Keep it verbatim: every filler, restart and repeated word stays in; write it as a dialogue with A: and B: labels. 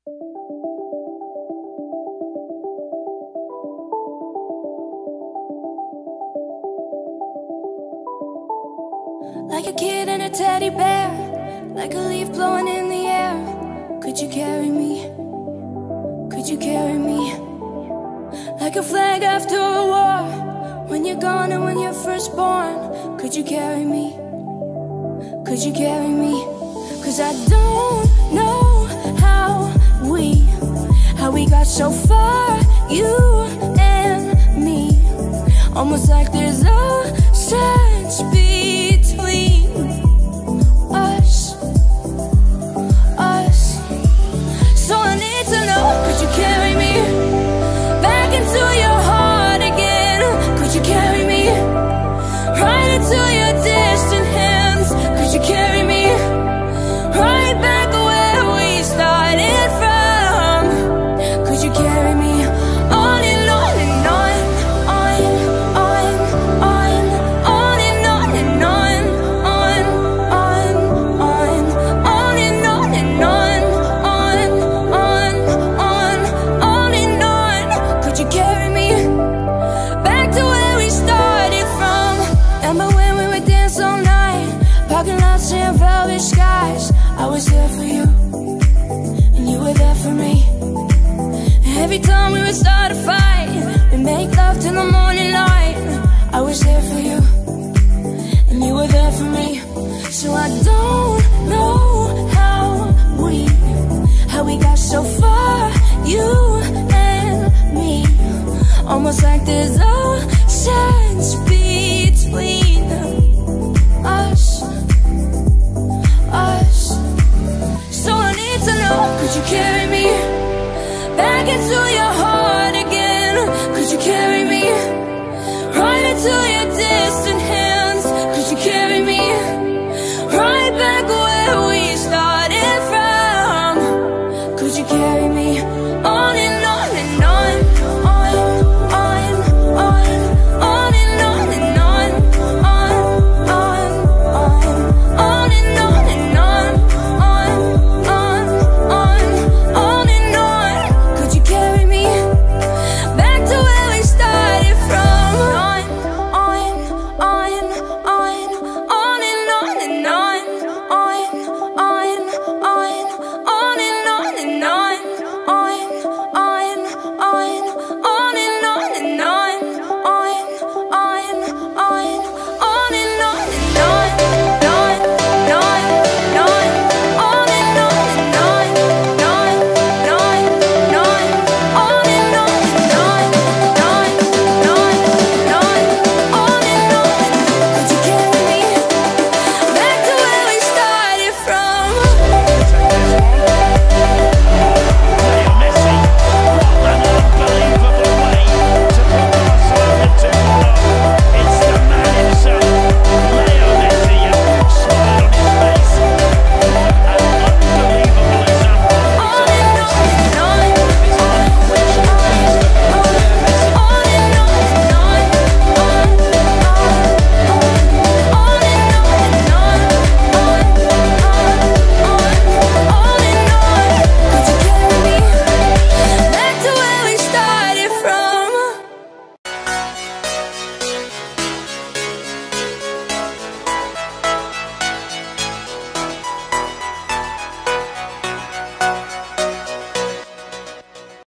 A: Like a kid and a teddy bear, like a leaf blowing in the air. Could you carry me? Could you carry me? Like a flag after a war, when you're gone and when you're first born. Could you carry me? Could you carry me? Cause I don't know how we, how we got so far, you and me. Almost like there's a sense between us, us. So I need to know, could you carry me back into your heart again? Could you carry me right into your distant hands? Could you carry me right back where we started from? Could you carry me on and on and on, on, on, on, on and on and on, on, on, on, on and on and on, on, on, on, on and on? Could you carry me back to where we started from? Remember when we would dance all night, parking lots and velvet skies? I was there for you, and you were there for me. Every time we would start a fight, we make love till the morning light. I was there for you, and you were there for me. So I don't know how we, how we got so far, you and me. Almost like there's a sense between us, us. So I need to know, could you carry me back into your heart again? Could you carry me right into your distant hands?